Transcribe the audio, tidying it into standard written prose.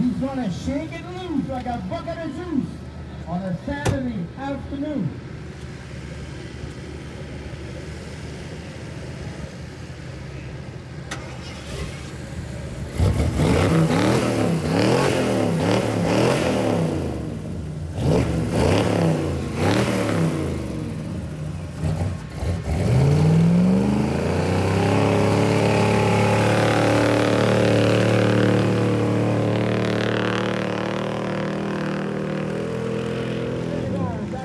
He's gonna shake it loose like a bucket of juice on a Saturday afternoon.